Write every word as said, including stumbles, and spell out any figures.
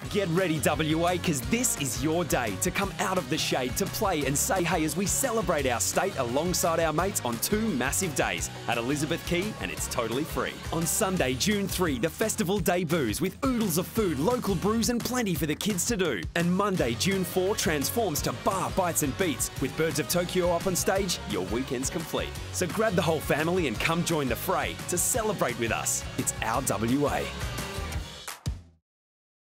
Get ready, W A, because this is your day to come out of the shade to play and say hey as we celebrate our state alongside our mates on two massive days at Elizabeth Quay, and it's totally free. On Sunday, June third, the festival debuts with oodles of food, local brews and plenty for the kids to do. And Monday, June fourth, transforms to bar, bites and beats. With Birds of Tokyo up on stage, your weekend's complete. So grab the whole family and come join the fray to celebrate with us. It's our W A.